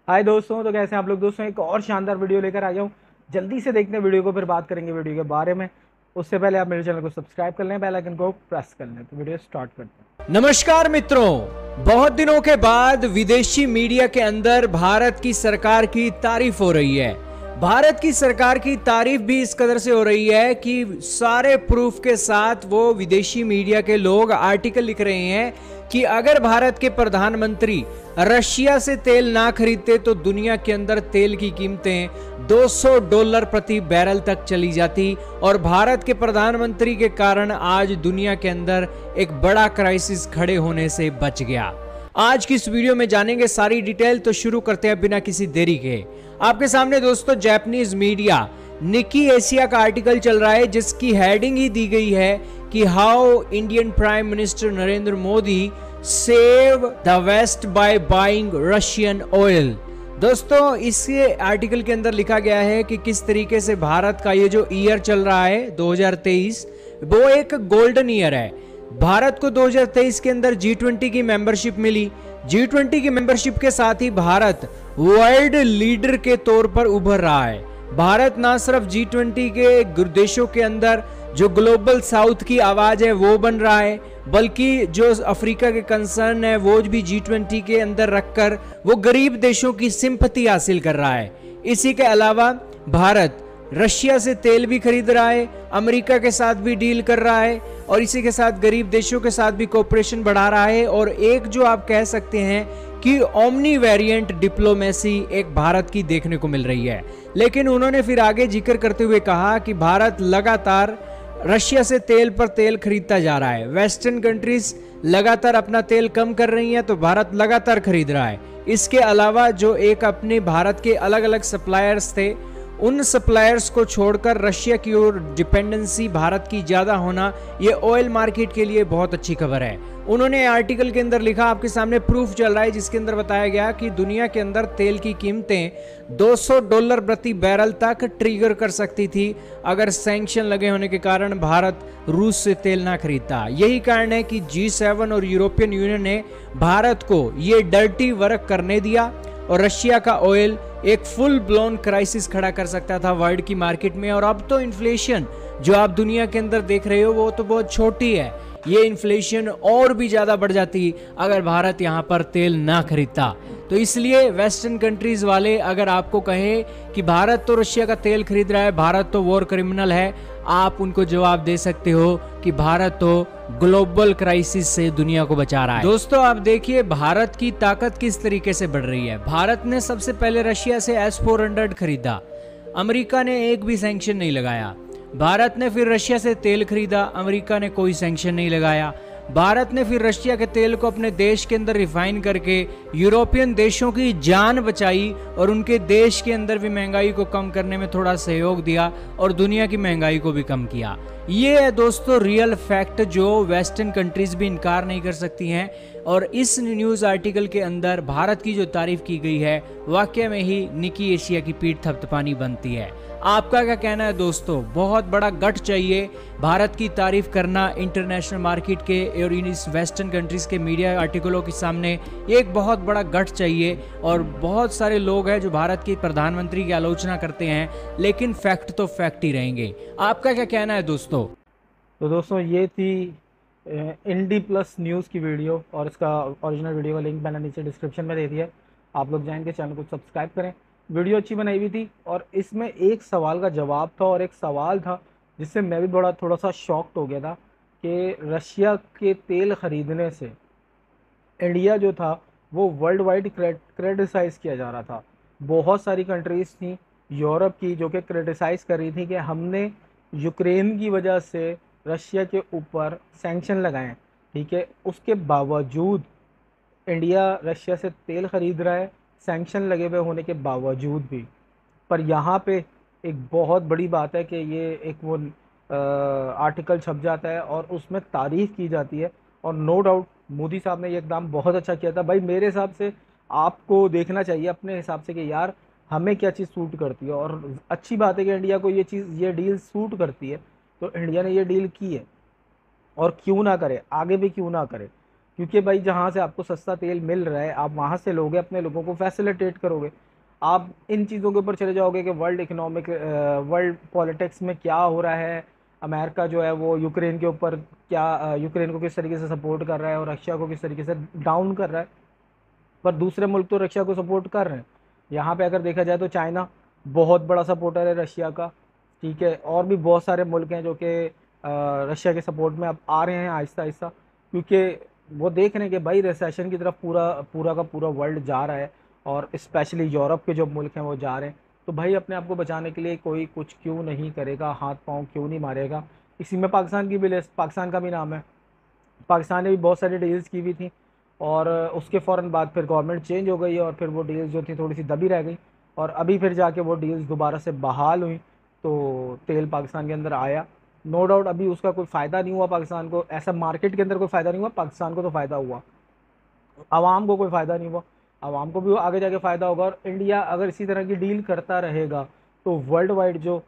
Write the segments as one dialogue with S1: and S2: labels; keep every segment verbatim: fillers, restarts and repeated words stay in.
S1: हाय दोस्तों, तो कैसे हैं आप लोग। दोस्तों एक और शानदार वीडियो लेकर आ गया हूँ। जल्दी से देखते हैं वीडियो को, फिर बात करेंगे वीडियो के बारे में। उससे पहले आप मेरे चैनल को सब्सक्राइब कर लें, बेल आइकन को प्रेस कर लें। तो वीडियो स्टार्ट करते हैं।
S2: नमस्कार मित्रों, बहुत दिनों के बाद विदेशी मीडिया के अंदर भारत की सरकार की तारीफ हो रही है। भारत की सरकार की तारीफ भी इस कदर से हो रही है कि सारे प्रूफ के साथ वो विदेशी मीडिया के लोग आर्टिकल लिख रहे हैं कि अगर भारत के प्रधानमंत्री रशिया से तेल ना खरीदते तो दुनिया के अंदर तेल की कीमतें दो सौ डॉलर प्रति बैरल तक चली जाती और भारत के प्रधानमंत्री के कारण आज दुनिया के अंदर एक बड़ा क्राइसिस खड़े होने से बच गया। आज की इस वीडियो में जानेंगे सारी डिटेल, तो शुरू करते हैं बिना किसी देरी के। आपके सामने दोस्तों जापानीज मीडिया निकी एशिया का आर्टिकल चल रहा है जिसकी हेडिंग ही दी गई है कि how Indian prime minister Narendra Modi save the West by buying Russian oil. दोस्तों इस आर्टिकल के अंदर लिखा गया है कि किस तरीके से भारत का ये जो ईयर चल रहा है दो हज़ार तेईस, वो एक गोल्डन ईयर है। भारत को दो हज़ार तेईस के अंदर जी ट्वेंटी की मेंबरशिप मिली। जी ट्वेंटी की मेंबरशिप के साथ ही भारत वर्ल्ड लीडर के तौर पर उभर रहा है। भारत ना सिर्फ जी ट्वेंटी के देशों के अंदर जो ग्लोबल साउथ की आवाज है वो बन रहा है, बल्कि जो अफ्रीका के कंसर्न है वो भी जी ट्वेंटी के अंदर रखकर वो गरीब देशों की सिंपैथी हासिल कर रहा है। इसी के अलावा भारत रशिया से तेल भी खरीद रहा है, अमेरिका के साथ भी डील कर रहा है और इसी के साथ गरीब देशों के साथ भी कोऑपरेशन बढ़ा रहा है। और एक जो आप कह सकते हैं कि ओमनी वेरिएंट डिप्लोमेसी एक भारत की देखने को मिल रही है। लेकिन उन्होंने फिर आगे जिक्र करते हुए कहा कि भारत लगातार रशिया से तेल पर तेल खरीदता जा रहा है। वेस्टर्न कंट्रीज लगातार अपना तेल कम कर रही हैं तो भारत लगातार खरीद रहा है। इसके अलावा जो एक अपने भारत के अलग अलग सप्लायर्स थे उन सप्लायर्स को छोड़कर रशिया की ओर डिपेंडेंसी भारत की ज्यादा होना ये ऑयल मार्केट के लिए बहुत अच्छी खबर है। उन्होंने आर्टिकल के अंदर लिखा, आपके सामने प्रूफ चल रहा है जिसके अंदर बताया गया कि दुनिया के अंदर तेल की कीमतें दो सौ डॉलर प्रति बैरल तक ट्रिगर कर सकती थी अगर सैंक्शन लगे होने के कारण भारत रूस से तेल ना खरीदता। यही कारण है कि जी सेवन और यूरोपियन यूनियन ने भारत को ये डर्टी वर्क करने दिया और रशिया का ऑयल एक फुल ब्लोन क्राइसिस खड़ा कर सकता था वर्ल्ड की मार्केट में। और अब तो इन्फ्लेशन जो आप दुनिया के अंदर देख रहे हो वो तो बहुत छोटी है, ये इन्फ्लेशन और भी ज्यादा बढ़ जाती अगर भारत यहाँ पर तेल ना खरीदता। तो इसलिए वेस्टर्न कंट्रीज वाले अगर आपको कहे कि भारत तो रशिया का तेल खरीद रहा है, भारत तो वॉर क्रिमिनल है, आप उनको जवाब दे सकते हो कि भारत तो ग्लोबल क्राइसिस से दुनिया को बचा रहा है। दोस्तों आप देखिए भारत की ताकत किस तरीके से बढ़ रही है। भारत ने सबसे पहले रशिया से एस फोर हंड्रेड खरीदा, अमेरिका ने एक भी सैंक्शन नहीं लगाया। भारत ने फिर रशिया से तेल खरीदा, अमेरिका ने कोई सैंक्शन नहीं लगाया। भारत ने फिर रशिया के तेल को अपने देश के अंदर रिफाइन करके यूरोपियन देशों की जान बचाई और उनके देश के अंदर भी महंगाई को कम करने में थोड़ा सहयोग दिया और दुनिया की महंगाई को भी कम किया। ये है दोस्तों रियल फैक्ट जो वेस्टर्न कंट्रीज भी इनकार नहीं कर सकती हैं। और इस न्यूज़ आर्टिकल के अंदर भारत की जो तारीफ की गई है वाकई में ही निकी एशिया की पीठ थपथपानी बनती है। आपका क्या कहना है दोस्तों? बहुत बड़ा गट चाहिए भारत की तारीफ करना इंटरनेशनल मार्केट के और इन इस वेस्टर्न कंट्रीज के मीडिया आर्टिकलों के सामने एक बहुत बड़ा गट चाहिए। और बहुत सारे लोग हैं जो भारत के प्रधानमंत्री की आलोचना करते हैं, लेकिन फैक्ट तो फैक्ट ही रहेंगे। आपका क्या कहना है दोस्तों?
S1: तो दोस्तों ये थी इंडी प्लस न्यूज़ की वीडियो और इसका ओरिजिनल वीडियो का लिंक मैंने नीचे डिस्क्रिप्शन में दे दिया है। आप लोग जाएंगे चैनल को सब्सक्राइब करें। वीडियो अच्छी बनाई हुई थी और इसमें एक सवाल का जवाब था और एक सवाल था जिससे मैं भी बड़ा थोड़ा सा शॉक्ड हो गया था कि रशिया के तेल ख़रीदने से इंडिया जो था वो वर्ल्ड वाइड क्रिटिसाइज़ किया जा रहा था। बहुत सारी कंट्रीज़ थी यूरोप की जो कि क्रिटिसाइज़ कर रही थी कि हमने यूक्रेन की वजह से रशिया के ऊपर सैंक्शन लगाए, ठीक है। उसके बावजूद इंडिया रशिया से तेल ख़रीद रहा है, सैंक्शन लगे हुए होने के बावजूद भी। पर यहाँ पे एक बहुत बड़ी बात है कि ये एक वो आर्टिकल छप जाता है और उसमें तारीफ़ की जाती है। और नो डाउट मोदी साहब ने ये एकदम बहुत अच्छा किया था। भाई मेरे हिसाब से आपको देखना चाहिए अपने हिसाब से कि यार हमें क्या चीज़ सूट करती है। और अच्छी बात है कि इंडिया को ये चीज़ ये डील सूट करती है, तो इंडिया ने ये डील की है और क्यों ना करे, आगे भी क्यों ना करे। क्योंकि भाई जहाँ से आपको सस्ता तेल मिल रहा है आप वहाँ से लोगे, अपने लोगों को फैसिलिटेट करोगे। आप इन चीज़ों के ऊपर चले जाओगे कि वर्ल्ड इकोनॉमिक वर्ल्ड पॉलिटिक्स में क्या हो रहा है, अमेरिका जो है वो यूक्रेन के ऊपर क्या अ, यूक्रेन को किस तरीके से सपोर्ट कर रहा है और रशिया को किस तरीके से डाउन कर रहा है। पर दूसरे मुल्क तो रशिया को सपोर्ट कर रहे हैं। यहाँ पे अगर देखा जाए तो चाइना बहुत बड़ा सपोर्टर है रशिया का, ठीक है। और भी बहुत सारे मुल्क हैं जो कि रशिया के सपोर्ट में अब आ रहे हैं आहिस्ता आहिस्ता, क्योंकि वो देख रहे हैं कि भाई रिसेशन की तरफ पूरा पूरा का पूरा वर्ल्ड जा रहा है और स्पेशली यूरोप के जो मुल्क हैं वो जा रहे हैं। तो भाई अपने आप को बचाने के लिए कोई कुछ क्यों नहीं करेगा, हाथ पांव क्यों नहीं मारेगा। इसी में पाकिस्तान की भी लिस्ट, पाकिस्तान का भी नाम है। पाकिस्तान ने भी बहुत सारी डील्स की हुई थी और उसके फ़ौरन बाद फिर गवर्नमेंट चेंज हो गई और फिर वो डील्स जो थी थोड़ी सी दबी रह गई और अभी फिर जाके वो डील्स दोबारा से बहाल हुई तो तेल पाकिस्तान के अंदर आया। नो डाउट अभी उसका कोई फ़ायदा नहीं हुआ पाकिस्तान को, ऐसा मार्केट के अंदर कोई फ़ायदा नहीं हुआ, पाकिस्तान को तो फ़ायदा हुआ, आवाम को कोई फ़ायदा नहीं हुआ। आवाम को भी आगे जाके फ़ायदा होगा। और इंडिया अगर इसी तरह की डील करता रहेगा तो वर्ल्ड वाइड जो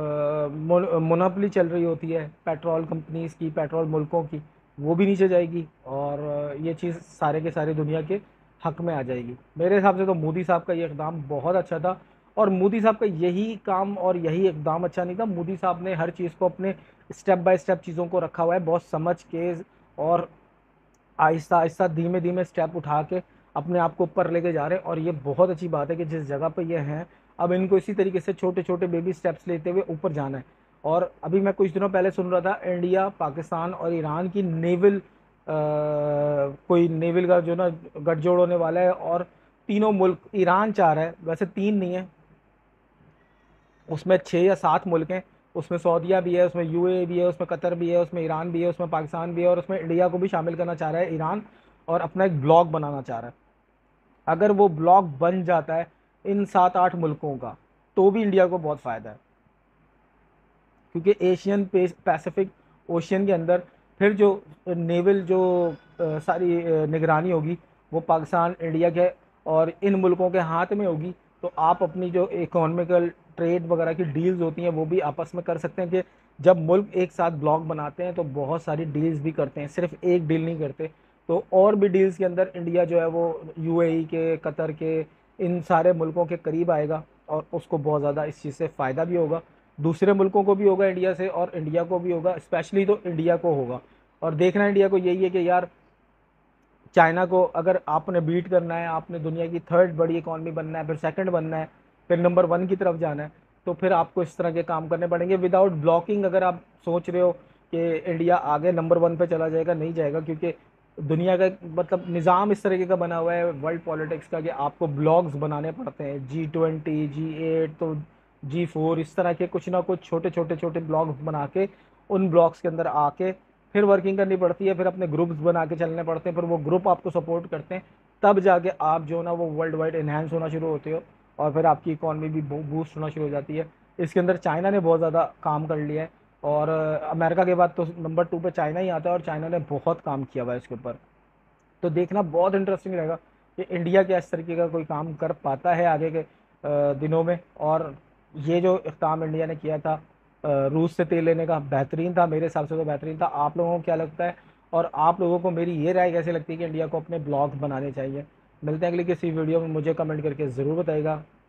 S1: मोनोपली चल रही होती है पेट्रोल कंपनीज़ की, पेट्रोल मुल्कों की, वो भी नीचे जाएगी और ये चीज़ सारे के सारे दुनिया के हक में आ जाएगी। मेरे हिसाब से तो मोदी साहब का ये इक़दाम बहुत अच्छा था और मोदी साहब का यही काम और यही इक़दाम अच्छा नहीं था। मोदी साहब ने हर चीज़ को अपने स्टेप बाय स्टेप चीज़ों को रखा हुआ है, बहुत समझ के और आहिस्ता आहिस्ता धीमे धीमे स्टेप उठा के अपने आप को ऊपर लेके जा रहे हैं। और ये बहुत अच्छी बात है कि जिस जगह पे ये हैं अब इनको इसी तरीके से छोटे छोटे बेबी स्टेप्स लेते हुए ऊपर जाना है। और अभी मैं कुछ दिनों पहले सुन रहा था इंडिया, पाकिस्तान और ईरान की नेवल कोई नेवल का जो ना गठजोड़ होने वाला है और तीनों मुल्क, ईरान चाह रहा है, वैसे तीन नहीं है, उसमें छः या सात मुल्क हैं, उसमें सऊदीया भी है, उसमें यूएई भी है, उसमें कतर भी है, उसमें ईरान भी है, उसमें पाकिस्तान भी है और उसमें इंडिया को भी शामिल करना चाह रहा है ईरान और अपना एक ब्लॉक बनाना चाह रहा है। अगर वो ब्लॉक बन जाता है इन सात आठ मुल्कों का तो भी इंडिया को बहुत फ़ायदा है, क्योंकि एशियन पैसिफिक ओशियन के अंदर फिर जो नेवल जो अ, सारी अ, निगरानी होगी वो पाकिस्तान, इंडिया के और इन मुल्कों के हाथ में होगी। तो आप अपनी जो इकोनॉमिकल ट्रेड वगैरह की डील्स होती हैं वो भी आपस में कर सकते हैं कि जब मुल्क एक साथ ब्लॉक बनाते हैं तो बहुत सारी डील्स भी करते हैं, सिर्फ एक डील नहीं करते। तो और भी डील्स के अंदर इंडिया जो है वो यूएई के, कतर के, इन सारे मुल्कों के करीब आएगा और उसको बहुत ज़्यादा इस चीज़ से फ़ायदा भी होगा। दूसरे मुल्कों को भी होगा इंडिया से और इंडिया को भी होगा, स्पेशली तो इंडिया को होगा। और देखना इंडिया को यही है कि यार चाइना को अगर आपने बीट करना है, आपने दुनिया की थर्ड बड़ी इकॉनमी बनना है, फिर सेकंड बनना है, फिर नंबर वन की तरफ जाना है, तो फिर आपको इस तरह के काम करने पड़ेंगे विदाउट ब्लॉकिंग। अगर आप सोच रहे हो कि इंडिया आगे नंबर वन पे चला जाएगा, नहीं जाएगा, क्योंकि दुनिया का मतलब निज़ाम इस तरीके का बना हुआ है वर्ल्ड पॉलिटिक्स का कि आपको ब्लॉक्स बनाने पड़ते हैं, जी ट्वेंटी, जी एट, तो जी फोर, इस तरह के कुछ ना कुछ छोटे छोटे छोटे ब्लॉक्स बना के उन ब्लॉक्स के अंदर आके फिर वर्किंग करनी पड़ती है, फिर अपने ग्रुप्स बना के चलने पड़ते हैं, फिर वो ग्रुप आपको सपोर्ट करते हैं, तब जाके आप जो ना वो वर्ल्ड वाइड इन्हेंस होना शुरू होते हो और फिर आपकी इकॉनमी भी बूस्ट होना शुरू हो जाती है। इसके अंदर चाइना ने बहुत ज़्यादा काम कर लिया है और अमेरिका के बाद तो नंबर टू पे चाइना ही आता है और चाइना ने बहुत काम किया हुआ है इसके ऊपर। तो देखना बहुत इंटरेस्टिंग रहेगा कि इंडिया क्या इस तरीके का कोई काम कर पाता है आगे के दिनों में। और ये जो इक़दाम इंडिया ने किया था रूस से तेल लेने का, बेहतरीन था, मेरे हिसाब से तो बेहतरीन था। आप लोगों को क्या लगता है और आप लोगों को मेरी ये राय कैसे लगती है कि इंडिया को अपने ब्लॉग्स बनाने चाहिए? मिलते हैं अगली किसी वीडियो में, मुझे कमेंट करके ज़रूर बताइएगा।